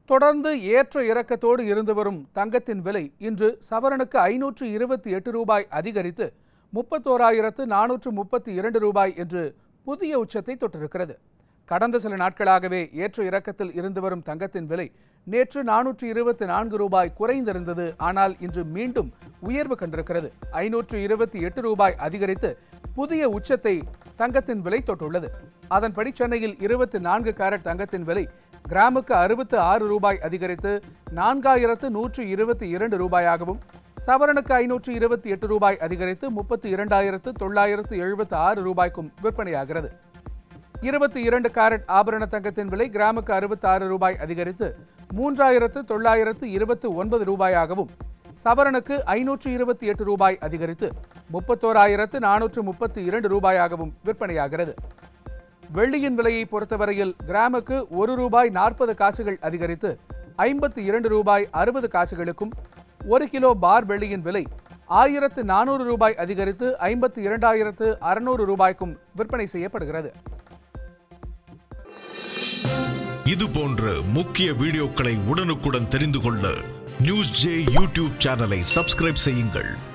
தொடர்ந்து ஏற்ற இறக்கத்தோடு இருந்து வரும் தங்கத்தின் விலை இன்று சவரனுக்கு 528 ரூபாய் அதிகரித்து 31,432 ரூபாய் என்று புதிய உச்சத்தை தொட்டிருக்கிறது. கடந்த சில நாட்களாகவே ஏற்ற இறக்கத்தில் இருந்து வரும் தங்கத்தின் விலை நேற்று 424 ரூபாய் குறைந்திருந்தது. ஆனால் இன்று மீண்டும் உயர்வு கண்டிருக்கிறது. 528 ரூபாய் அதிகரித்து புதிய உச்சத்தை தங்கத்தின் விலை தொட்டுள்ளது. அதன்படி சென்னையில் 24 கேரட் தங்கத்தின் விலை கிராமுக்கு 66 ரூபாய் அதிகரித்து 4,122 ரூபாயாகவும், சவரனுக்கு 528 ரூபாய் அதிகரித்து 32,976 ரூபாய்க்கும் விற்பனையாகிறது. 22 கேரட் ஆபரண தங்கத்தின் விலை கிராமுக்கு 66 ரூபாய் அதிகரித்து 3,929 ரூபாயாகவும், சவரனுக்கு 528 ரூபாய் அதிகரித்து 31,432 ரூபாயாகவும் விற்பனையாகிறது. வெள்ளியின் விலையை பொறுத்தவரையில் கிராமுக்கு 1 ரூபாய் 40 காசுகள் அதிகரித்து 52 ரூபாய் 60 காசுகளுக்கும், 1 கிலோ பார் வெள்ளியின் விலை 1,400 ரூபாய் அதிகரித்து 52,600 ரூபாய்க்கும் விற்பனை செய்யப்படுகிறது. இது போன்ற முக்கிய வீடியோக்களை உடனுக்குடன் தெரிந்து கொள்ள நியூஸ் ஜே யூடியூப் சேனலை சப்ஸ்கிரைப் செய்யுங்கள்.